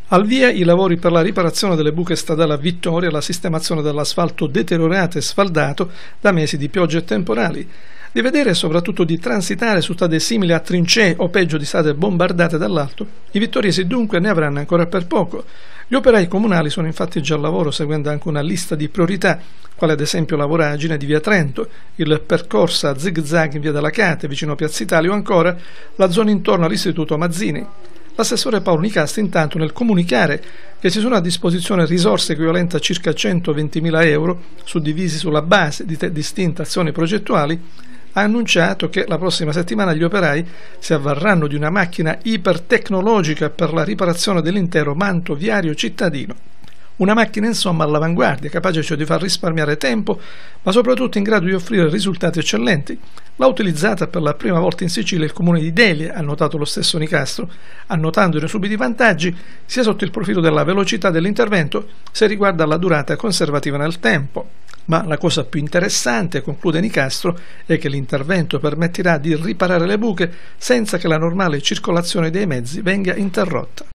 Al via i lavori per la riparazione delle buche stradali a Vittoria e la sistemazione dell'asfalto deteriorato e sfaldato da mesi di piogge temporali. Di vedere e soprattutto di transitare su strade simili a trincee o peggio di strade bombardate dall'alto, i vittoriesi dunque ne avranno ancora per poco. Gli operai comunali sono infatti già al lavoro seguendo anche una lista di priorità, quale ad esempio la voragine di via Trento, il percorso a zig-zag in via della Cate vicino a Piazza Italia o ancora la zona intorno all'Istituto Mazzini. L'assessore Paolo Nicastro intanto nel comunicare che ci sono a disposizione risorse equivalenti a circa 120.000 euro suddivisi sulla base di distinte azioni progettuali, ha annunciato che la prossima settimana gli operai si avvarranno di una macchina ipertecnologica per la riparazione dell'intero manto viario cittadino. Una macchina insomma all'avanguardia, capace cioè di far risparmiare tempo, ma soprattutto in grado di offrire risultati eccellenti. L'ha utilizzata per la prima volta in Sicilia il comune di Delia, ha notato lo stesso Nicastro, annotandone subito i vantaggi sia sotto il profilo della velocità dell'intervento, sia riguarda la durata conservativa nel tempo. Ma la cosa più interessante, conclude Nicastro, è che l'intervento permetterà di riparare le buche senza che la normale circolazione dei mezzi venga interrotta.